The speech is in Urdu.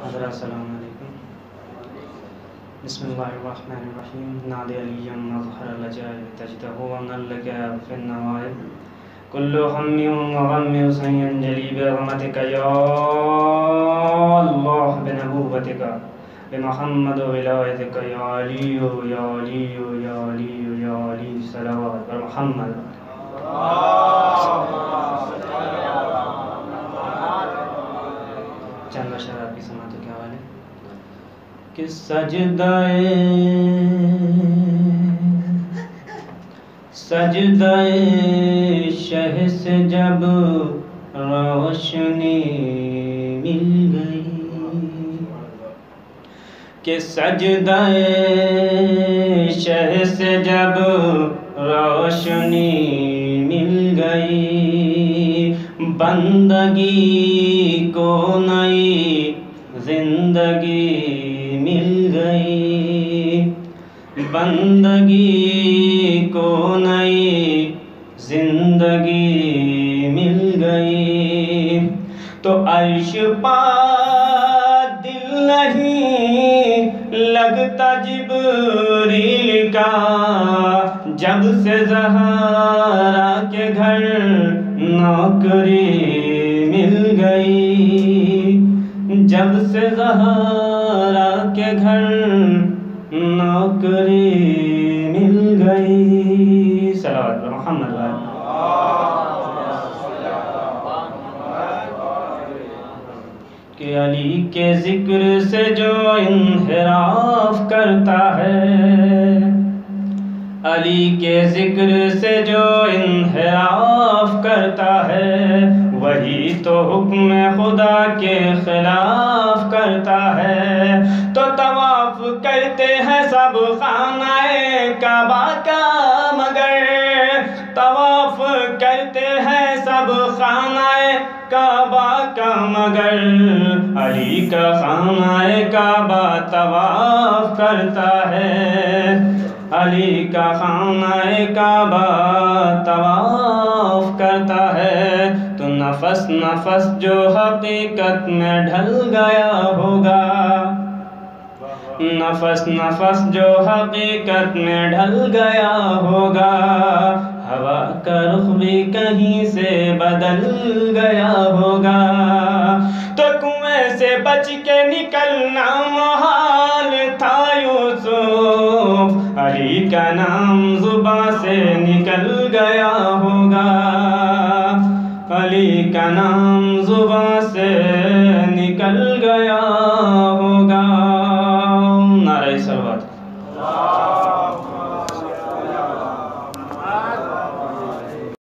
حضرات السلام علیکم. بسم اللہ الرحمن الرحیم. نادی علی مظہر الجائب تجدہ وملک فی النوائب کل ہم وغم سینجلی برحمتک یا اللہ بنبوتک بمحمد ولایتک یا علی یا علی یا علی یا علی صلوات بر محمد. چند بشر آپ کی سماعتوں کے حوالے کہ سجدہ شہ سے جب روشنی مل گئی، کہ سجدہ شہ سے جب روشنی مل گئی، بندگی کو نئی زندگی مل گئی، بندگی کو نئی زندگی مل گئی. تو عرش پا دل نہیں لگتا جبریل کا، جب سے زہرا کے گھر نوکری مل گئی، جب سے زہرا کے گھر نوکری مل گئی. صلوات پر محمد کہ علی کے ذکر سے جو انحراف کرتا ہے، علی کے ذکر سے جو انحراف کرتا ہے، وہی تو حکم خدا کے خلاف کرتا ہے. تو طواف کرتے ہیں سب خانہ کعبہ کا، مگر طواف کرتے ہیں سب خانہ کعبہ کا، مگر علی کا خانہ کعبہ طواف کرتا ہے، علی کا خانہ کعبہ طواف کرتا ہے. تو نفس نفس جو حقیقت میں ڈھل گیا ہوگا، نفس نفس جو حقیقت میں ڈھل گیا ہوگا، ہوا کا رخ بھی کہیں سے بدل گیا ہوگا. تو کنویں سے بچ کے نکلنا محال تھا یوسف، علی کا نام زباں سے نکل گیا ہوگا، علی کا نام زباں سے نکل گیا ہوگا. نعرہ صلوات.